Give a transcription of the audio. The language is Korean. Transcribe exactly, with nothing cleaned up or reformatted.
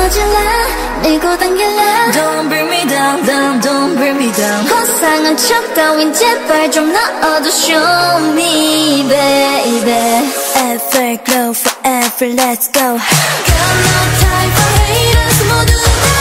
가까워질래 밀고 당길래 Don't bring me down, down, don't bring me down. 고상한 척 따윈 제발 좀 넣어도 show me baby. Everglow forever, let's go. Got no time for haters 모두 다